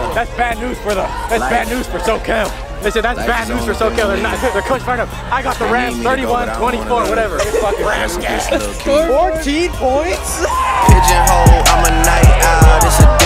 That's bad news for bad news for Soquel. They said that's bad news for Soquel. Their coach fired up. I got the Rams 31-24, whatever. 14 points? Pigeonhole, I'm a night owl. This a